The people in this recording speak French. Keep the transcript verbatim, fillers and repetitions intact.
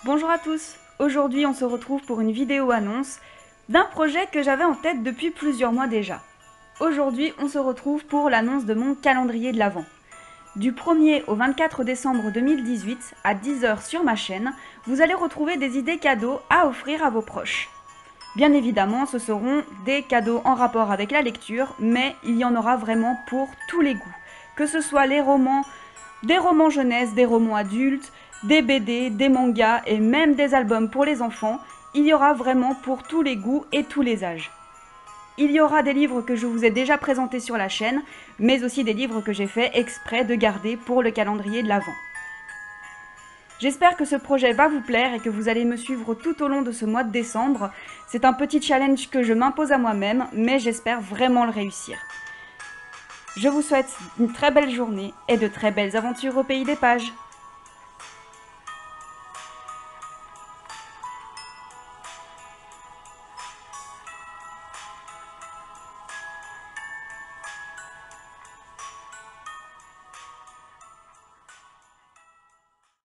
Bonjour à tous, aujourd'hui on se retrouve pour une vidéo annonce d'un projet que j'avais en tête depuis plusieurs mois déjà. Aujourd'hui on se retrouve pour l'annonce de mon calendrier de l'Avent. Du premier au vingt-quatre décembre deux mille dix-huit à dix heures sur ma chaîne, vous allez retrouver des idées cadeaux à offrir à vos proches. Bien évidemment, ce seront des cadeaux en rapport avec la lecture, mais il y en aura vraiment pour tous les goûts. Que ce soit les romans, des romans jeunesse, des romans adultes, des B D, des mangas et même des albums pour les enfants, il y aura vraiment pour tous les goûts et tous les âges. Il y aura des livres que je vous ai déjà présentés sur la chaîne, mais aussi des livres que j'ai fait exprès de garder pour le calendrier de l'Avent. J'espère que ce projet va vous plaire et que vous allez me suivre tout au long de ce mois de décembre. C'est un petit challenge que je m'impose à moi-même, mais j'espère vraiment le réussir. Je vous souhaite une très belle journée et de très belles aventures au pays des pages.